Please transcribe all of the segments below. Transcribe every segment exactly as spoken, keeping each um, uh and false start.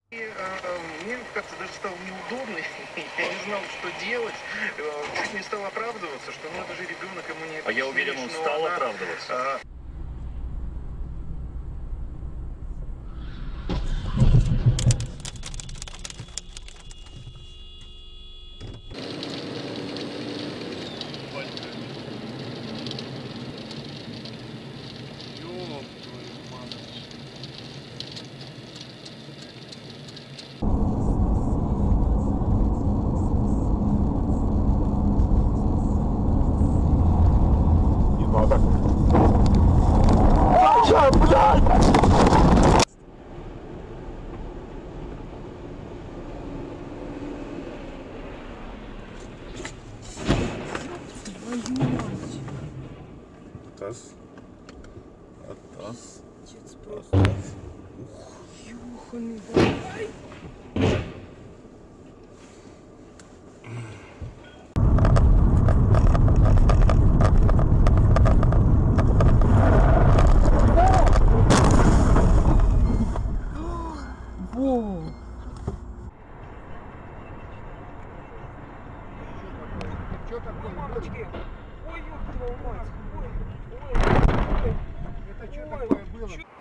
И, э, мне как-то даже стало неудобно, я не знал, что делать, чуть не стал оправдываться, что ну это же ребенок, ему не объяснишь. А я уверен, он стал она, оправдываться. А... Атас. Атас. Атас. Ёханый бабай. Во. Что такое? Мамочки. Ой, ёб твою мать. Ой, ой, ой. Это что Ой, такое было? чё-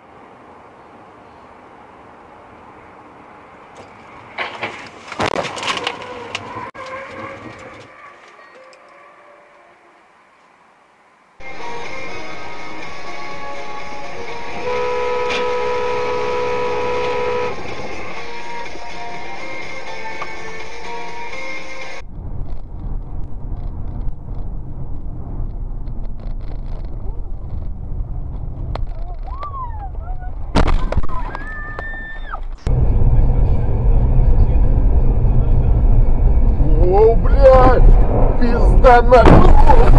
О, блядь! Пизда нахуй!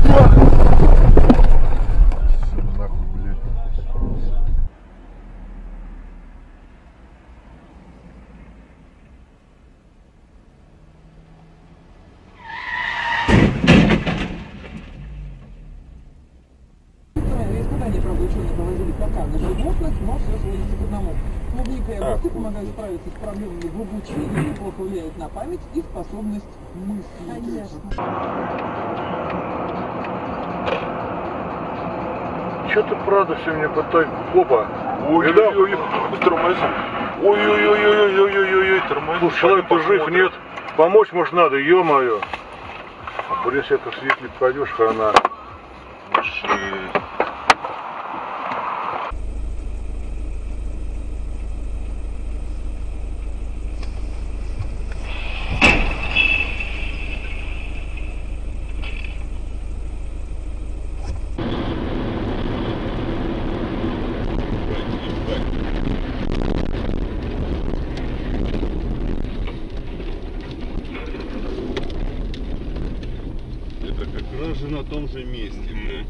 Всё нахуй, блядь. Испытания, правда, ученые проводили пока на животных, но все сводится к одному. Клубника и огурцы помогают справиться с проблемами в обучении, неплохо влияют на память и способность мыслить. Конечно. Чё ты правда все мне потай? Опа! Ой-ой-ой! Тормози! Ой-ой-ой-ой-ой-ой-ой-ой! Тормози! Слушай, человек-то жив, нет? Помочь, может, надо, ё-моё! А блин, если это светлик пойдешь, хана. Это как раз же на том же месте, блядь.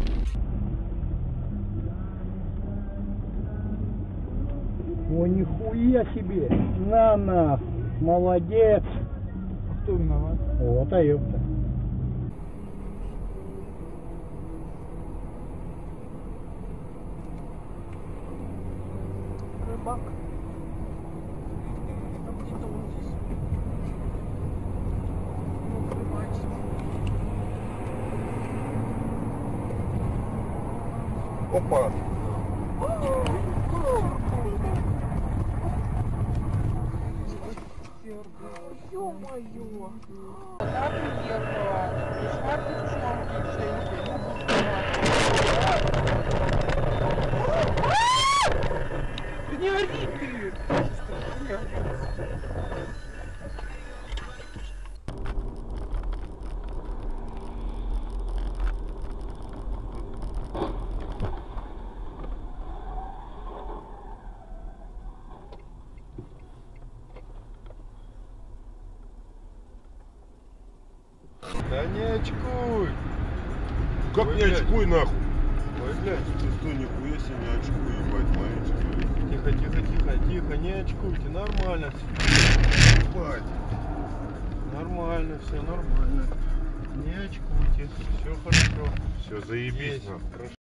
О, нихуя себе! На нахуй! Молодец! А кто виноват? Вот, а ёпта. Рыбак. А где-то он здесь. Ну, рыбачит. Опа! Ё-моё! Она приехала, пришла девчонка, и все, не ори ты! Не ори. Да не очкуй! Как Ой, не блядь. очкуй нахуй? Ой, блядь. Ты что, нихуя себе не очкуй, ебать, маленький. Тихо, тихо, тихо, тихо, не очкуйте, нормально Ебать. все. Нормально, все нормально. Не очкуйте, все хорошо. Все, заебись Есть. нахуй.